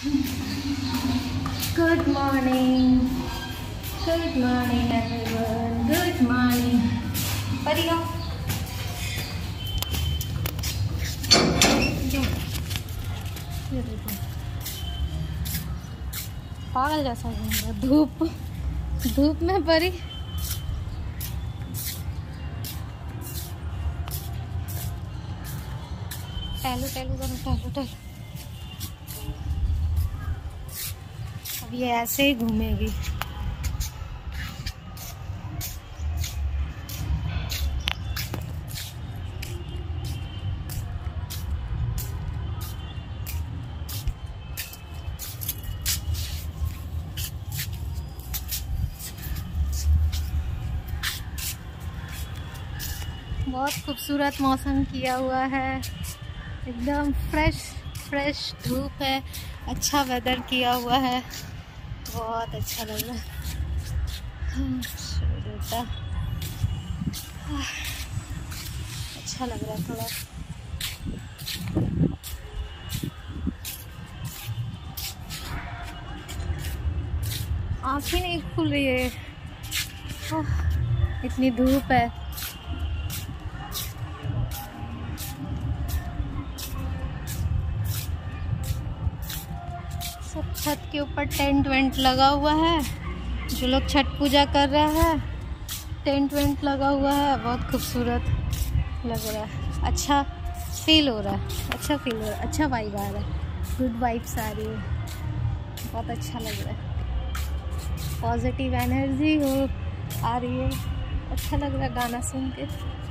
Good morning everyone, good morning. परिया पागल जैसा घूम रहा, धूप में परी। टहलो। अब ये ऐसे ही घूमेगी। बहुत खूबसूरत मौसम किया हुआ है, एकदम फ्रेश धूप है, अच्छा वेदर किया हुआ है, बहुत अच्छा लग रहा है। अच्छा लग रहा है थोड़ा। आँखें नहीं खुल रही है, इतनी धूप है। सब छत के ऊपर टेंट वेंट लगा हुआ है, जो लोग छठ पूजा कर रहे हैं टेंट वेंट लगा हुआ है, बहुत खूबसूरत लग रहा है, अच्छा फील हो रहा है, अच्छा वाइब आ रहा है, गुड वाइब्स आ रही है, बहुत अच्छा लग रहा है, पॉजिटिव एनर्जी आ रही है, अच्छा लग रहा है गाना सुन के।